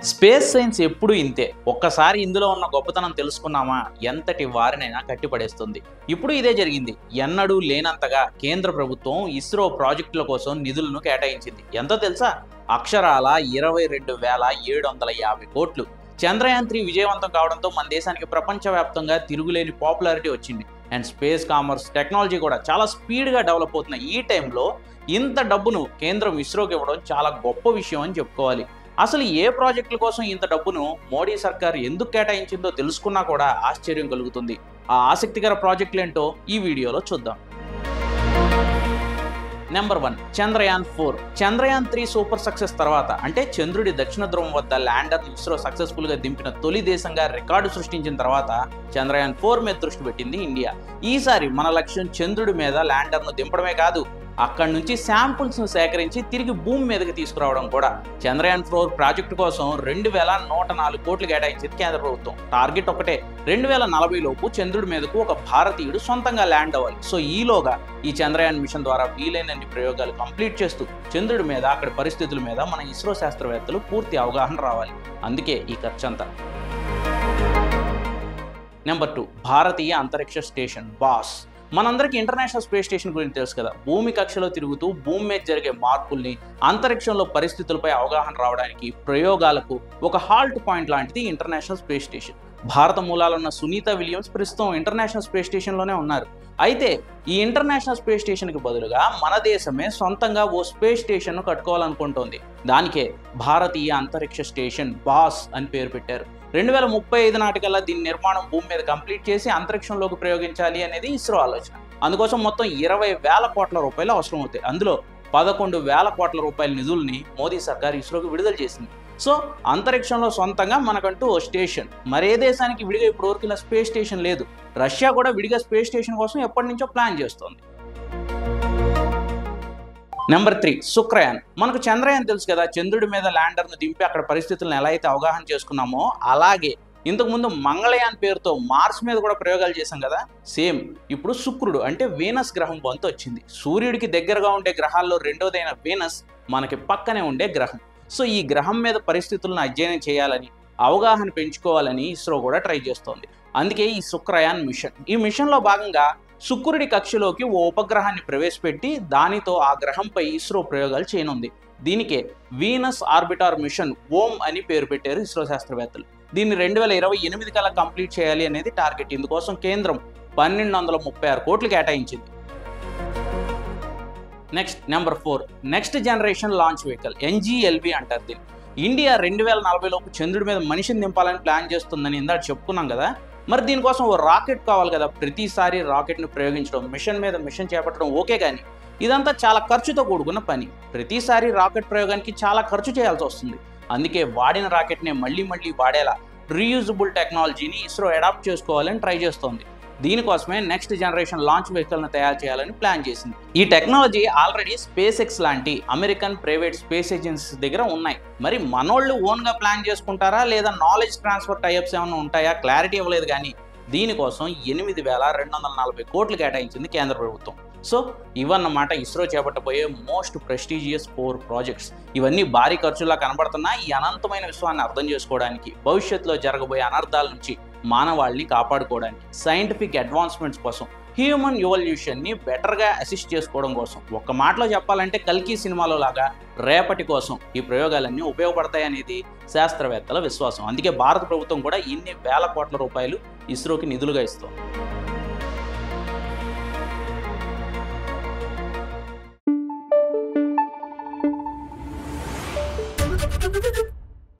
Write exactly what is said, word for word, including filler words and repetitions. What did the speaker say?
Space science ఎప్పుడు ఇంతే. ఒక్కసారి ఇందులో ఉన్న గొప్పతనం తెలుసుకున్నామా ఎంతటి వారినైనా కట్టిపడేస్తుంది. ఇప్పుడు ఇదే జరిగింది. ఎన్నడూ లేనంతగా కేంద్ర ప్రభుత్వం ఇస్రో ప్రాజెక్టుల కోసం నిధులను కేటాయించింది. ఎంతో తెలుసా? అక్షరాల ఇరవై రెండు వేల ఏడు వందల యాభై కోట్లు. చంద్రయాన్ త్రీ విజయవంతం కావడంతో మన దేశానికి ప్రపంచవ్యాప్తంగా తిరుగులేని పాపులారిటీ వచ్చింది. అండ్ స్పేస్ కామర్స్ టెక్నాలజీ కూడా చాలా స్పీడ్గా డెవలప్ అవుతున్న ఈ టైంలో ఇంత డబ్బును కేంద్రం ఇస్రోకి ఇవ్వడం చాలా గొప్ప విషయం అని చెప్పుకోవాలి. అసలు ఏ ప్రాజెక్టుల కోసం ఇంత డబ్బును మోడీ సర్కార్ ఎందుకు కేటాయించిందో తెలుసుకున్నా కూడా ఆశ్చర్యం కలుగుతుంది. ఆ ఆసక్తికర ప్రాజెక్టులు ఏంటో ఈ వీడియోలో చూద్దాం. Number one, Chandrayaan four. Chandrayaan three super success తర్వాత, అంటే చంద్రుడి దక్షిణ ధ్రువం వద్ద ల్యాండర్ను ఇస్రో సక్సెస్ఫుల్ గా దింపిన తొలి దేశంగా రికార్డు సృష్టించిన తర్వాత చంద్రయాన్ ఫోర్ మీద దృష్టి పెట్టింది ఇండియా. ఈసారి మన లక్ష్యం చంద్రుడి మీద ల్యాండర్ను దింపడమే కాదు, అక్కడి నుంచి శాంపుల్స్ ను సేకరించి తిరిగి భూమి మీదకి తీసుకురావడం కూడా. చంద్రయాన్ ఫోర్ ప్రాజెక్టు కోసం రెండు వేల నూట నాలుగు కోట్లు కేటాయించింది కేంద్ర ప్రభుత్వం. టార్గెట్ ఒకటే, రెండు వేల నలభై లోపు చంద్రుడి మీదకు ఒక భారతీయుడు సొంతంగా ల్యాండ్ అవ్వాలి. సో ఈలోగా ఈ చంద్రయాన్ మిషన్ ద్వారా వీలైనన్ని ప్రయోగాలు కంప్లీట్ చేస్తూ చంద్రుడి మీద అక్కడి పరిస్థితుల మీద మన ఇస్రో శాస్త్రవేత్తలు పూర్తి అవగాహన రావాలి. అందుకే ఈ ఖర్చంతా. నెంబర్ టూ, భారతీయ అంతరిక్ష స్టేషన్ బాస్. మనందరికీ ఇంటర్నేషనల్ స్పేస్ స్టేషన్ గురించి తెలుసు కదా. భూమి కక్షలో తిరుగుతూ భూమి మీద జరిగే మార్పుల్ని, అంతరిక్షంలో పరిస్థితులపై అవగాహన రావడానికి, ప్రయోగాలకు ఒక హాల్ట్ పాయింట్ లాంటిది ఇంటర్నేషనల్ స్పేస్ స్టేషన్. భారత మూలాలున్న సునీత విలియమ్స్ ప్రస్తుతం ఇంటర్నేషనల్ స్పేస్ స్టేషన్లోనే ఉన్నారు. అయితే ఈ ఇంటర్నేషనల్ స్పేస్ స్టేషన్కి బదులుగా మన దేశమే సొంతంగా ఓ స్పేస్ స్టేషన్ను కట్టుకోవాలనుకుంటోంది. దానికే భారతీయ అంతరిక్ష స్టేషన్ బాస్ అని పేరు పెట్టారు. రెండు వేల ముప్పై ఐదు నాటికల్లా దీని నిర్మాణం భూమి మీద కంప్లీట్ చేసి అంతరిక్షంలోకి ప్రయోగించాలి అనేది ఇస్రో ఆలోచన. అందుకోసం మొత్తం ఇరవై వేల కోట్ల రూపాయలు అవసరం అవుతాయి. అందులో పదకొండు వేల కోట్ల రూపాయల నిధుల్ని మోదీ సర్కార్ ఇస్రోకి విడుదల చేసింది. సో అంతరిక్షంలో సొంతంగా మనకంటూ ఓ స్టేషన్. మరే దేశానికి విడిగా ఇప్పుడు వరకు ఇలా స్పేస్ స్టేషన్ లేదు. రష్యా కూడా విడిగా స్పేస్ స్టేషన్ కోసం ఎప్పటి నుంచో ప్లాన్ చేస్తోంది. Number three, Shukrayaan. మనకు చంద్రయాన్ తెలుసు కదా, చంద్రుడి మీద ల్యాండర్ను దింపి అక్కడ పరిస్థితులను ఎలా అయితే అవగాహన చేసుకున్నామో అలాగే ఇంతకుముందు మంగళయాన్ పేరుతో మార్స్ మీద కూడా ప్రయోగాలు చేశాం కదా. సేమ్ ఇప్పుడు శుక్రుడు అంటే వీనస్ గ్రహం వంతు వచ్చింది. సూర్యుడికి దగ్గరగా ఉండే గ్రహాల్లో రెండోదైన వీనస్ మనకి పక్కనే ఉండే గ్రహం. సో ఈ గ్రహం మీద పరిస్థితులను అధ్యయనం చేయాలని, అవగాహన పెంచుకోవాలని ఇస్రో కూడా ట్రై చేస్తోంది. అందుకే ఈ శుక్రయాన్ మిషన్. ఈ మిషన్లో భాగంగా శుక్రుడి కక్షలోకి ఓ ఉపగ్రహాన్ని ప్రవేశపెట్టి దానితో ఆ గ్రహంపై ఇస్రో ప్రయోగాలు చేయనుంది. దీనికే వీనస్ ఆర్బిటార్ మిషన్ ఓమ్ అని పేరు పెట్టారు ఇస్రో శాస్త్రవేత్తలు. దీన్ని రెండు వేల ఇరవై ఎనిమిది కల్లా కంప్లీట్ చేయాలి అనేది టార్గెట్. ఇందుకోసం కేంద్రం పన్నెండు వందల ముప్పై ఆరు కోట్లు కేటాయించింది. Next number four, next generation launch vehicle NGLV అంటారు దీన్ని. ఇండియా రెండు వేల నలభై లోపు చంద్రుడి మీద మనిషిని దింపాలని ప్లాన్ చేస్తుందని ఇందాక చెప్పుకున్నాం కదా. మరి దీనికోసం ఓ రాకెట్ కావాలి కదా. ప్రతిసారి రాకెట్ను ప్రయోగించడం, మిషన్ మీద మిషన్ చేపట్టడం ఓకే, కానీ ఇదంతా చాలా ఖర్చుతో కూడుకున్న పని. ప్రతిసారి రాకెట్ ప్రయోగానికి చాలా ఖర్చు చేయాల్సి వస్తుంది. అందుకే వాడిన రాకెట్నే మళ్ళీ మళ్ళీ వాడేలా రీయూజబుల్ టెక్నాలజీని ఇస్రో అడాప్ట్ చేసుకోవాలని ట్రై చేస్తోంది. దీనికోసమే నెక్స్ట్ జనరేషన్ లాంచ్ వెహికల్ను తయారు చేయాలని ప్లాన్ చేసింది. ఈ టెక్నాలజీ ఆల్రెడీ స్పేస్ ఎక్స్ లాంటి అమెరికన్ ప్రైవేట్ స్పేస్ ఏజెన్సీస్ దగ్గర ఉన్నాయి. మరి మనోళ్ళు ఓన్గా ప్లాన్ చేసుకుంటారా లేదా నాలెడ్జ్ ట్రాన్స్ఫర్ టైప్స్ ఏమైనా ఉంటాయా క్లారిటీ ఇవ్వలేదు. కానీ దీనికోసం ఎనిమిది వేల రెండు వందల నలభై కోట్లు కేటాయించింది కేంద్ర ప్రభుత్వం. సో ఇవన్నమాట ఇస్రో చేపట్టబోయే మోస్ట్ ప్రెస్టీజియస్ ఫోర్ ప్రాజెక్ట్స్. ఇవన్నీ భారీ ఖర్చులా కనబడుతున్నా ఈ అనంతమైన విశ్వాన్ని అర్థం చేసుకోవడానికి, భవిష్యత్తులో జరగబోయే అనర్థాల నుంచి మానవాళిని కాపాడుకోవడానికి, సైంటిఫిక్ అడ్వాన్స్మెంట్స్ కోసం, హ్యూమన్ ఎవల్యూషన్ని బెటర్గా అసిస్ట్ చేసుకోవడం కోసం, ఒక్క మాటలో చెప్పాలంటే కల్కి సినిమాలో లాగా రేపటి కోసం ఈ ప్రయోగాలన్నీ ఉపయోగపడతాయనేది శాస్త్రవేత్తల విశ్వాసం. అందుకే భారత ప్రభుత్వం కూడా ఇన్ని వేల కోట్ల రూపాయలు ఇస్రోకి నిధులుగా ఇస్తోంది.